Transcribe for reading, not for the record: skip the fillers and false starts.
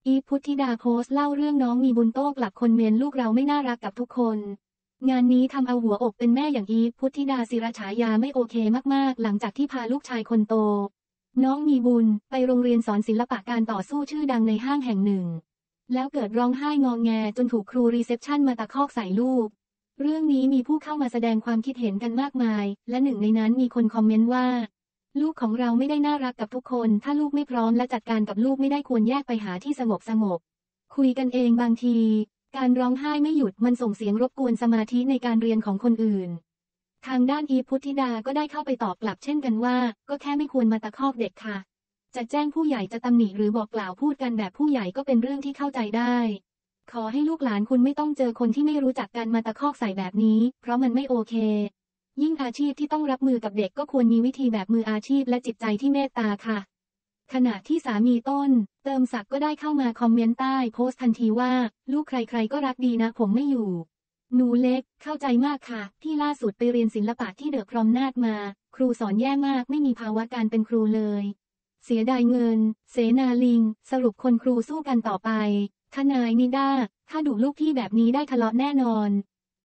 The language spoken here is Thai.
อีฟ พุทธิดาโพสต์เล่าเรื่องน้องมีบุญโต้กลับคนเมนลูกเราไม่น่ารักกับทุกคนงานนี้ทำเอาหัวอกเป็นแม่อย่างอีฟ พุทธิดาศิรฉายาไม่โอเคมากๆหลังจากที่พาลูกชายคนโตน้องมีบุญไปโรงเรียนสอนศิลปะการต่อสู้ชื่อดังในห้างแห่งหนึ่งแล้วเกิดร้องไห้งอแงจนถูกครูรีเซพชันมาตะคอกใส่ลูกเรื่องนี้มีผู้เข้ามาแสดงความคิดเห็นกันมากมายและหนึ่งในนั้นมีคนคอมเมนต์ว่าลูกของเราไม่ได้น่ารักกับทุกคนถ้าลูกไม่พร้อมและจัดการกับลูกไม่ได้ควรแยกไปหาที่สงบคุยกันเองบางทีการร้องไห้ไม่หยุดมันส่งเสียงรบกวนสมาธิในการเรียนของคนอื่นทางด้านอีฟ พุทธิดาก็ได้เข้าไปตอบกลับเช่นกันว่าก็แค่ไม่ควรมาตะคอกเด็กค่ะจะแจ้งผู้ใหญ่จะตำหนิหรือบอกกล่าวพูดกันแบบผู้ใหญ่ก็เป็นเรื่องที่เข้าใจได้ขอให้ลูกหลานคุณไม่ต้องเจอคนที่ไม่รู้จักกันมาตะคอกใส่แบบนี้เพราะมันไม่โอเคยิ่งอาชีพที่ต้องรับมือกับเด็กก็ควรมีวิธีแบบมืออาชีพและจิตใจที่เมตตาค่ะขณะที่สามีต้นเติมศักดิ์ก็ได้เข้ามาคอมเมนต์ใต้โพสต์ทันทีว่าลูกใครๆก็รักดีนะผมไม่อยู่หนูเล็กเข้าใจมากค่ะที่ล่าสุดไปเรียนศิลปะที่เดอะพรอมนาดมาครูสอนแย่มากไม่มีภาวะการเป็นครูเลยเสียดายเงินเสนาลิงสรุปคนครูสู้กันต่อไปทนายนิด้าถ้าดุลูกพี่แบบนี้ได้ทะเลาะแน่นอน